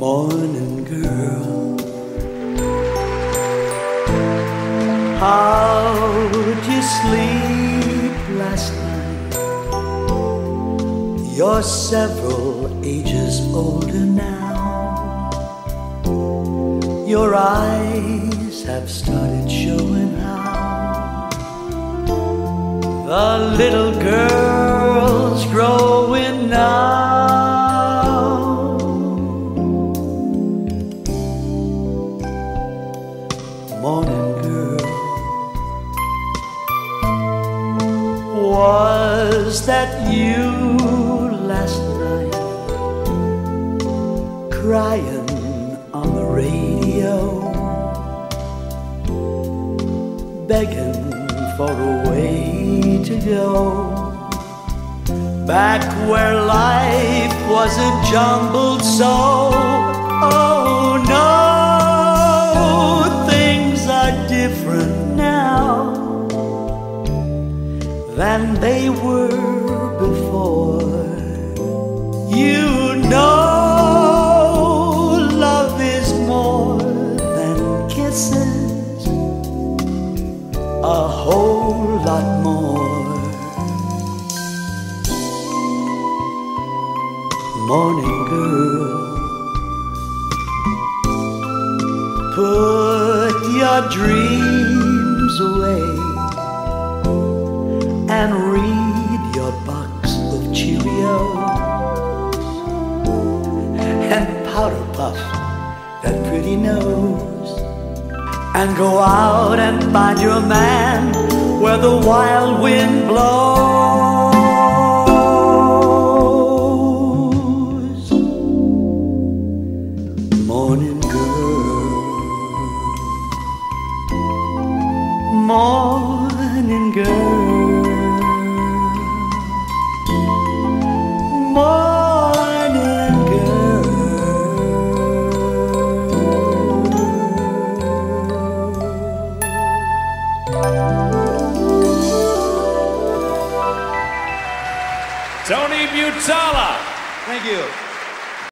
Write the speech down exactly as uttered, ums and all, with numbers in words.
Morning girl, how'd you sleep last night? You're several ages older now. Your eyes have started showing how the little girl's growing now. Morning girl, was that you last night, crying on the radio, begging for a way to go back where life wasn't jumbled so? Oh no, different now than they were before. You know love is more than kisses, a whole lot more. Morning girl, put your dreams away and read your box of Cheerios and powder puff that pretty nose, and go out and find your man where the wild wind blows. Morning morning girl, morning girl. Tony Butala. Thank you.